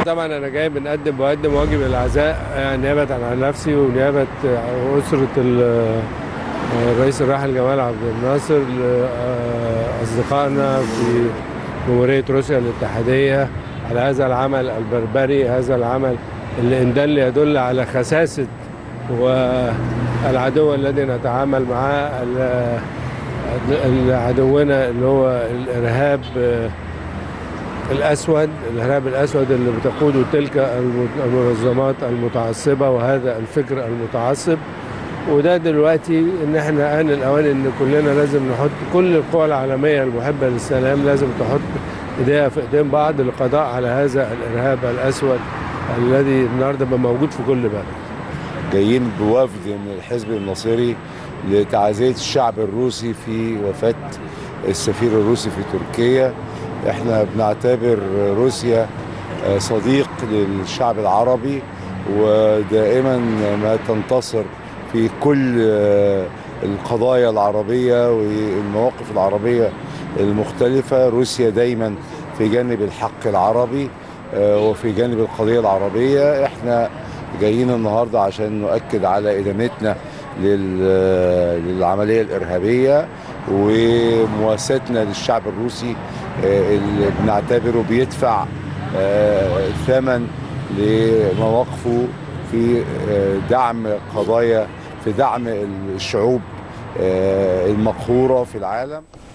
طبعا انا جاي بقدم واجب العزاء نيابه عن نفسي ونيابه اسره الرئيس الراحل جمال عبد الناصر، اصدقائنا في جمهوريه روسيا الاتحاديه، على هذا العمل البربري، هذا العمل اللي ان دل يدل على خساسه والعدو الذي نتعامل معاه، عدونا اللي هو الارهاب الأسود اللي بتقوده تلك المنظمات المتعصبة وهذا الفكر المتعصب. وده دلوقتي إن احنا آن الأوان إن كلنا لازم نحط، كل القوى العالمية المحبة للسلام لازم تحط إيديها في إيدين بعض للقضاء على هذا الإرهاب الأسود الذي النهارده بقى موجود في كل بلد. جايين بوفد من الحزب الناصري لتعزية الشعب الروسي في وفاة السفير الروسي في تركيا. احنا بنعتبر روسيا صديق للشعب العربي، ودائما ما تنتصر في كل القضايا العربية والمواقف العربية المختلفة. روسيا دايما في جانب الحق العربي وفي جانب القضية العربية. احنا جايين النهاردة عشان نؤكد على إدانتنا للعملية الإرهابية ومواساتنا للشعب الروسي اللي بنعتبره بيدفع ثمن لمواقفه في دعم قضايا، في دعم الشعوب المقهورة في العالم.